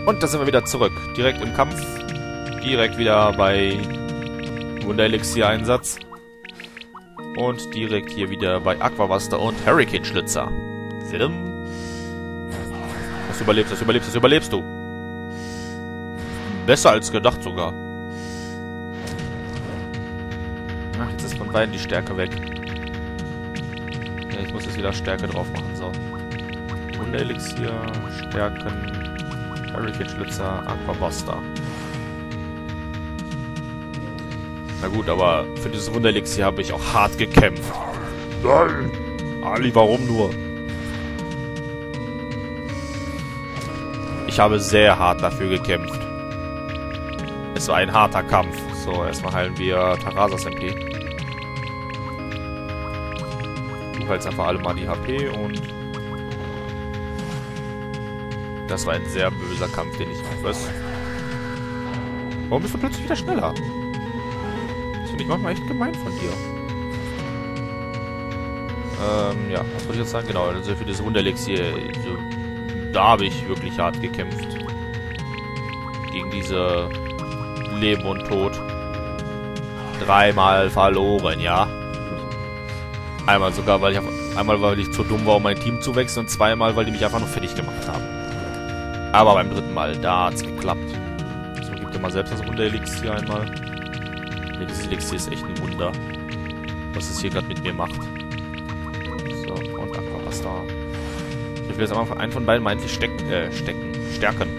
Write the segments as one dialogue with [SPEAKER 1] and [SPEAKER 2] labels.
[SPEAKER 1] Und da sind wir wieder zurück. Direkt im Kampf. Direkt wieder bei Wunderelixier-Einsatz. Und direkt hier wieder bei Aquabuster und Hurricane-Schlitzer. Das überlebst, das überlebst, das überlebst du. Besser als gedacht sogar. Ach, jetzt ist von beiden die Stärke weg. Ja, ich muss jetzt wieder Stärke drauf machen. So. Wunderelixier, Stärken, Hurricane-Schlitzer, Aquabuster. Na gut, aber für dieses Wunderelixier habe ich auch hart gekämpft. Nein! Ali, warum nur? Ich habe sehr hart dafür gekämpft. Es war ein harter Kampf. So, erstmal heilen wir Tarasas MP. Du heilst einfach alle mal die HP und... Das war ein sehr böser Kampf, den ich... Was? Warum bist du plötzlich wieder schneller? Das finde ich manchmal echt gemein von dir. Ja, was wollte ich jetzt sagen? Genau, also für diese Wunderelixier, da habe ich wirklich hart gekämpft. Gegen diese Leben und Tod. 3-mal verloren, ja. Einmal sogar, weil ich zu dumm war, um mein Team zu wechseln, und 2-mal, weil die mich einfach nur fertig gemacht haben. Aber beim 3. Mal, da hat's geklappt. So, gib dir mal selbst das Wunderelixier einmal. Ne, dieses Elixier ist echt ein Wunder. Was es hier gerade mit mir macht. So, und Aquabuster. Ich will jetzt einfach einen von beiden mal endlich stärken.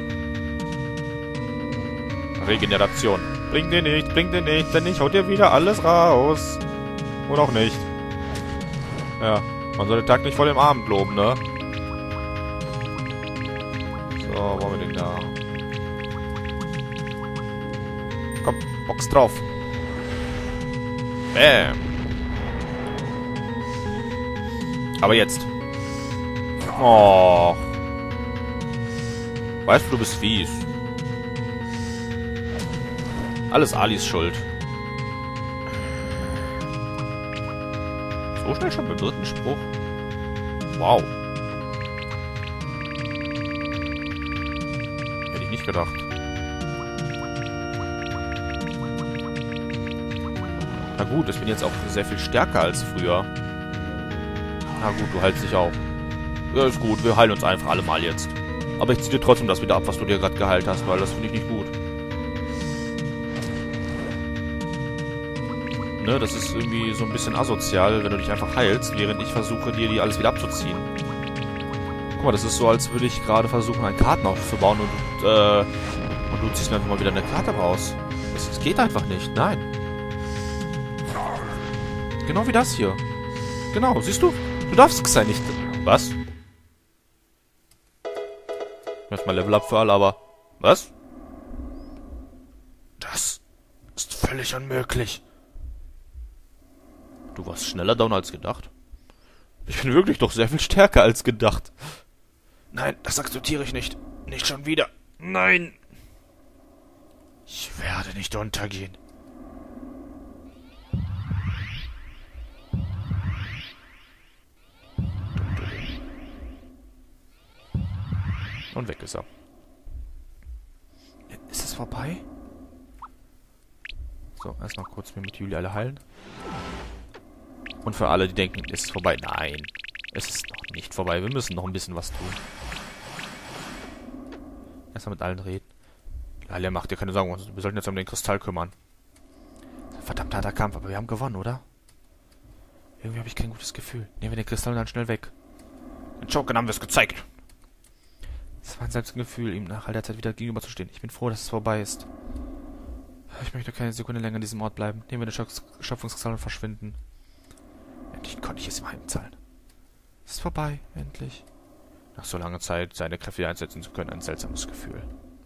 [SPEAKER 1] Regeneration. Bringt dir nicht, denn ich hau dir wieder alles raus. Oder auch nicht. Ja, man soll den Tag nicht vor dem Abend loben, ne? So, wo haben wir den da? Komm, Box drauf. Bam. Aber jetzt. Oh. Weißt du bist fies. Alles Alis Schuld. So schnell schon beim 3. Spruch? Wow. Hätte ich nicht gedacht. Na gut, ich bin jetzt auch sehr viel stärker als früher. Na gut, du heilst dich auch. Ja, ist gut, wir heilen uns einfach alle mal jetzt. Aber ich ziehe dir trotzdem das wieder ab, was du dir gerade geheilt hast, weil das finde ich nicht gut. Ne, das ist irgendwie so ein bisschen asozial, wenn du dich einfach heilst, während ich versuche, dir die alles wieder abzuziehen. Guck mal, das ist so, als würde ich gerade versuchen, ein Kartenhaus zu bauen und du ziehst mir einfach mal wieder eine Karte raus. Das geht einfach nicht, nein. Genau wie das hier. Genau, siehst du? Du darfst es ja nicht. Was? Erstmal Level Up für alle, aber... Was? Das ist völlig unmöglich. Du warst schneller down als gedacht. Ich bin wirklich doch sehr viel stärker als gedacht. Nein, das akzeptiere ich nicht. Nicht schon wieder. Nein. Ich werde nicht untergehen. Und weg ist er. Ist es vorbei? So, erstmal kurz mit Julia alle heilen. Und für alle, die denken, ist es vorbei? Nein, es ist noch nicht vorbei. Wir müssen noch ein bisschen was tun. Erstmal mit allen reden. Alia, macht dir keine Sorgen. Wir sollten jetzt um den Kristall kümmern. Verdammt harter Kampf, aber wir haben gewonnen, oder? Irgendwie habe ich kein gutes Gefühl. Nehmen wir den Kristall dann schnell weg. Den Joker haben wir es gezeigt. Es war ein selbst ein Gefühl, ihm nach all der Zeit wieder gegenüberzustehen. Ich bin froh, dass es vorbei ist. Ich möchte keine Sekunde länger an diesem Ort bleiben. Nehmen wir den Schöpfungskristall und verschwinden. Endlich konnte ich es ihm heimzahlen. Es ist vorbei, endlich. Nach so langer Zeit seine Kräfte einsetzen zu können, ein seltsames Gefühl.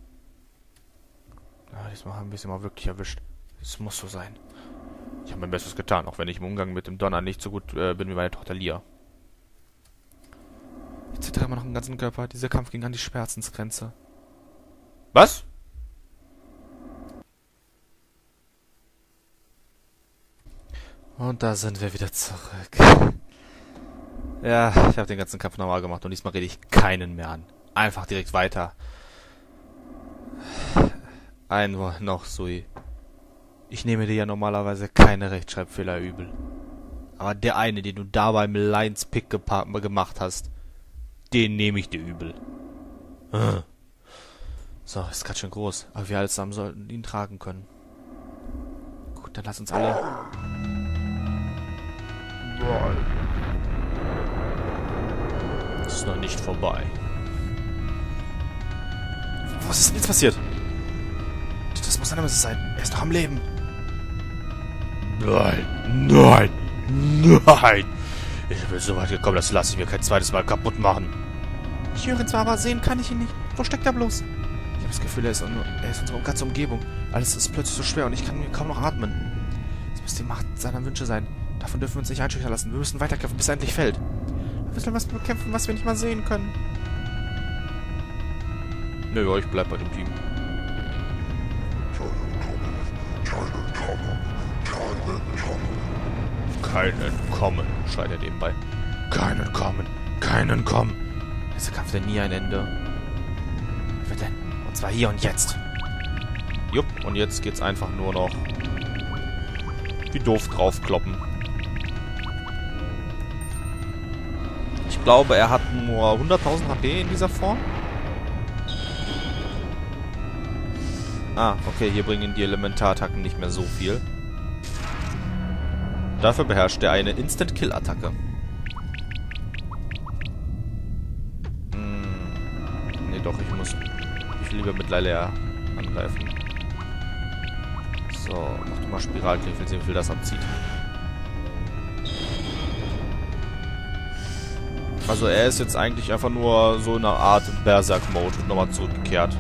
[SPEAKER 1] Ja, diesmal haben wir es immer wirklich erwischt. Es muss so sein. Ich habe mein Bestes getan, auch wenn ich im Umgang mit dem Donner nicht so gut bin wie meine Tochter Lia. Ich zittere immer noch im ganzen Körper. Dieser Kampf ging an die Schmerzensgrenze. Was? Und da sind wir wieder zurück. Ja, ich habe den ganzen Kampf normal gemacht und diesmal rede ich keinen mehr an. Einfach direkt weiter. Ein Wort noch, Sui. Ich nehme dir ja normalerweise keine Rechtschreibfehler übel. Aber der eine, den du da beim Lions-Pick gemacht hast, den nehme ich dir übel. So, ist gerade schon groß. Aber wir alle zusammen sollten ihn tragen können. Gut, dann lass uns alle... Es ist noch nicht vorbei. Was ist denn jetzt passiert? Das muss eine Messe sein. Er ist doch am Leben. Nein, nein, nein. Ich bin so weit gekommen, das lasse ich mir kein zweites Mal kaputt machen. Ich höre ihn zwar, aber sehen kann ich ihn nicht. Wo steckt er bloß? Ich habe das Gefühl, er ist unsere ganze Umgebung. Alles ist plötzlich so schwer und ich kann mir kaum noch atmen. Es muss die Macht seiner Wünsche sein. Davon dürfen wir uns nicht einschüchtern lassen. Wir müssen weiterkämpfen, bis er endlich fällt. Wir müssen was bekämpfen, was wir nicht mal sehen können. Nö, ich bleib bei dem Team. Kein Entkommen, schreit er nebenbei. Kein Entkommen, kein Entkommen. Dieser Kampf hat nie ein Ende. Wie wird denn? Und zwar hier und jetzt. Jupp, und jetzt geht's einfach nur noch wie doof draufkloppen. Ich glaube, er hat nur 100.000 HP in dieser Form. Ah, okay, hier bringen die Elementarattacken nicht mehr so viel. Dafür beherrscht er eine Instant-Kill-Attacke. Nee, doch, ich will lieber mit Lylea angreifen. So, mach du mal Spiralkling, ich will sehen, wie viel das abzieht. Also er ist jetzt eigentlich einfach nur so eine Art Berserk-Mode nochmal zurückgekehrt.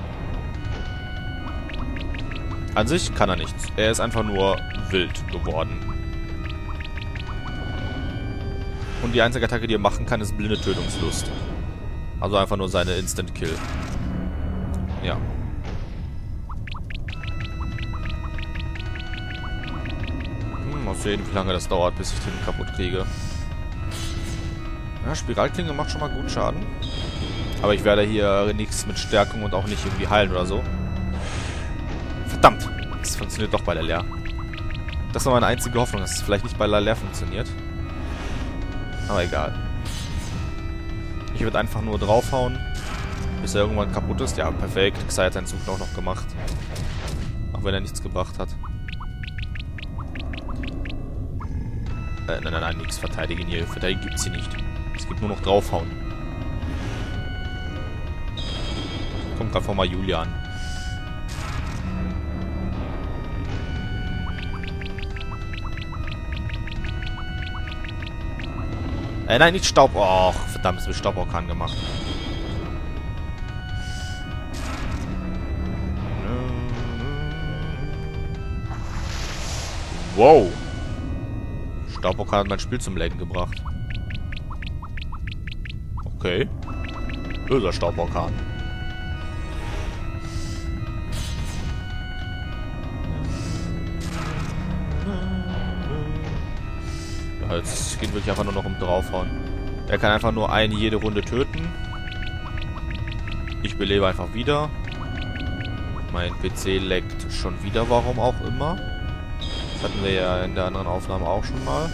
[SPEAKER 1] An sich kann er nichts. Er ist einfach nur wild geworden. Und die einzige Attacke, die er machen kann, ist blinde Tötungslust. Also einfach nur seine Instant-Kill. Ja. Mal sehen, wie lange das dauert, bis ich den kaputt kriege. Ja, Spiralklinge macht schon mal gut Schaden. Aber ich werde hier nichts mit Stärkung und auch nicht irgendwie heilen oder so. Verdammt! Es funktioniert doch bei Lylea. Das war meine einzige Hoffnung, dass es vielleicht nicht bei Lylea funktioniert. Aber egal. Ich würde einfach nur draufhauen, bis er irgendwann kaputt ist. Ja, perfekt. Xayah hat seinen Zug auch noch gemacht. Auch wenn er nichts gebracht hat. Nein, nichts verteidigen hier. Verteidigen gibt's hier nicht. Es gibt nur noch draufhauen. Kommt gerade vor mal Julia an. Nein, nicht Staub. Och, verdammt, es wird Stauborkan gemacht. Wow. Stauborkan hat mein Spiel zum Lenken gebracht. Okay. Böser Stauborkan. Ja, jetzt geht wirklich einfach nur noch um draufhauen. Er kann einfach nur einen jede Runde töten. Ich belebe einfach wieder. Mein PC leckt schon wieder, warum auch immer. Das hatten wir ja in der anderen Aufnahme auch schon mal.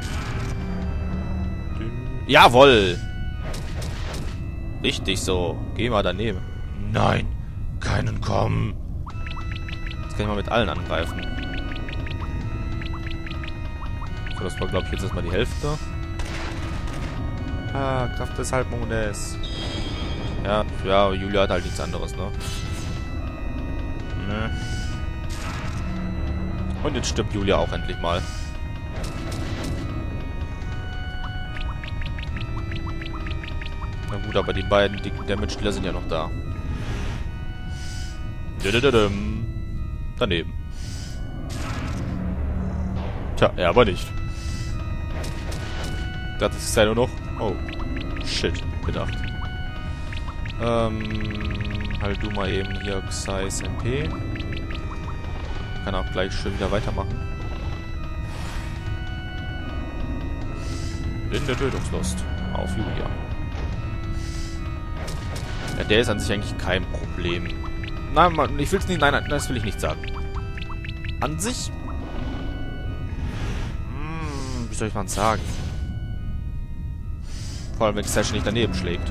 [SPEAKER 1] Jawoll! Richtig so. Geh mal daneben. Nein, keinen kommen. Jetzt kann ich mal mit allen angreifen. So, das war, glaube ich, jetzt erstmal die Hälfte. Ah, Kraft des Halbmondes. Ja, Julia hat halt nichts anderes, ne? Ne. Und jetzt stirbt Julia auch endlich mal. Na gut, aber die beiden dicken Damage-Dealer sind ja noch da. Daneben. Tja, er aber nicht. Das ist ja nur noch... Oh. Shit. Gedacht. Halt du mal eben hier Xayahs MP. Kann auch gleich schön wieder weitermachen. Blinde Tötungslust. Auf Julia. Ja, der ist an sich eigentlich kein Problem. Nein, Mann, ich will's nicht. Nein, nein, das will ich nicht sagen. An sich... wie soll ich mal sagen? Vor allem, wenn die Session nicht daneben schlägt.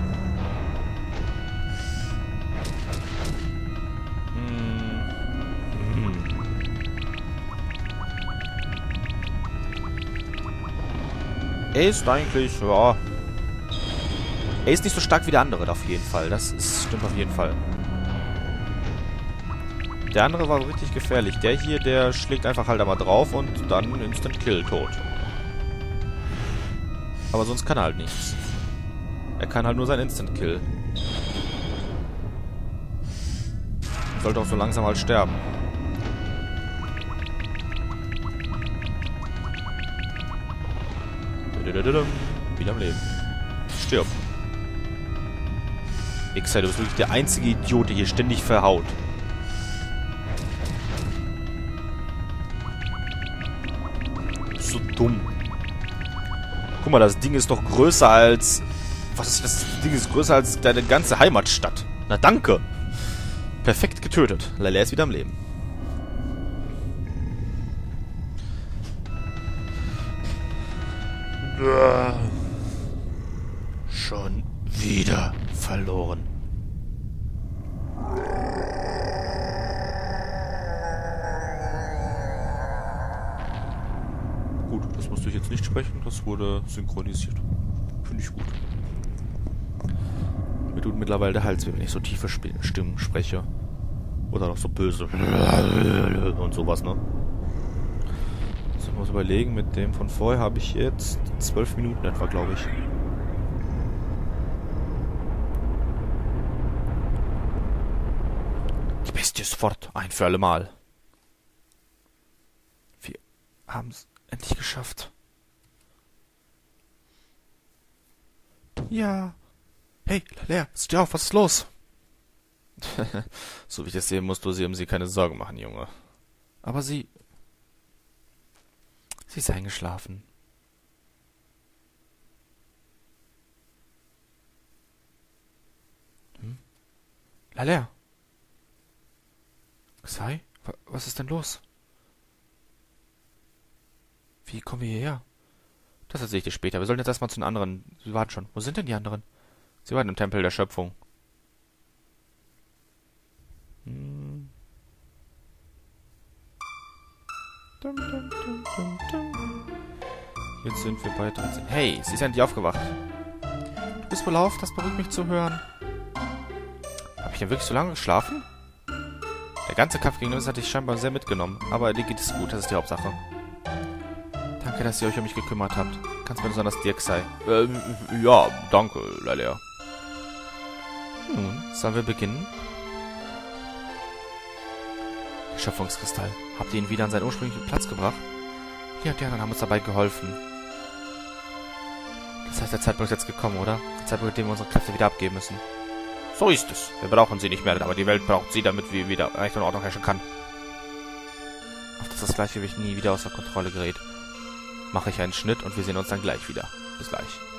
[SPEAKER 1] Er ist eigentlich, ja... Er ist nicht so stark wie der andere, auf jeden Fall. Stimmt auf jeden Fall. Der andere war richtig gefährlich. Der hier, der schlägt einfach halt einmal drauf und dann Instant Kill, tot. Aber sonst kann er halt nichts. Er kann halt nur sein Instant Kill. Sollte auch so langsam halt sterben. Wieder am Leben. Stirb. Xer, du bist wirklich der einzige Idiot, der hier ständig verhaut. Du bist so dumm. Guck mal, das Ding ist doch größer als... Was ist das? Das Ding ist größer als deine ganze Heimatstadt. Na danke. Perfekt getötet. Lala ist wieder am Leben. Schon wieder verloren. Gut, das musste ich jetzt nicht sprechen. Das wurde synchronisiert. Finde ich gut. Mir tut mittlerweile der Hals, wenn ich so tiefe Stimmen spreche. Oder noch so böse. Und sowas, ne? Jetzt muss ich überlegen, mit dem von vorher habe ich jetzt 12 Minuten etwa, glaube ich. Die Bestie ist fort, ein für alle Mal. Wir haben es endlich geschafft. Ja. Hey, Lea, steh auf, was ist los? So wie ich das sehe, musst du sie um sie keine Sorgen machen, Junge. Aber sie ist eingeschlafen. Lea. Xai? Was ist denn los? Wie kommen wir hierher? Das erzähle ich dir später. Wir sollen jetzt erstmal zu den anderen. Sie warten schon. Wo sind denn die anderen? Sie waren im Tempel der Schöpfung. Jetzt sind wir bei 13. Hey, sie ist endlich aufgewacht. Du bist wohl auf, das beruhigt mich zu hören. Habe ich denn wirklich so lange geschlafen? Der ganze Kampf gegen uns hat dich scheinbar sehr mitgenommen. Aber dir geht es gut, das ist die Hauptsache. Danke, dass ihr euch um mich gekümmert habt. Ganz besonders dir, Xai. Ja, danke, Lala. Nun, sollen wir beginnen? Der Schöpfungskristall. Habt ihr ihn wieder an seinen ursprünglichen Platz gebracht? Ja, die anderen haben uns dabei geholfen. Das heißt, der Zeitpunkt ist jetzt gekommen, oder? Der Zeitpunkt, in dem wir unsere Kräfte wieder abgeben müssen. So ist es. Wir brauchen sie nicht mehr, aber die Welt braucht sie, damit wir wieder Recht und Ordnung herrschen kann. Auf dass das Gleichgewicht nie wieder außer Kontrolle gerät, mache ich einen Schnitt und wir sehen uns dann gleich wieder. Bis gleich.